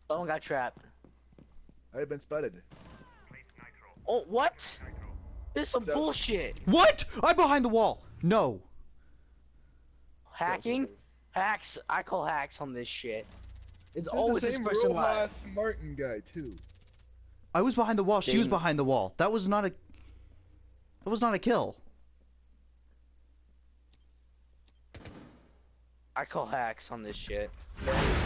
Someone got trapped. I've been spotted. Oh, what? This is some So- bullshit. What? I'm behind the wall. No. Hacking? Hacks. I call hacks on this shit. It's This is always the this same person live. Rojas Martin guy too. I was behind the wall. She was Dang. behind the wall. That was not a. That was not a kill. I call hacks on this shit.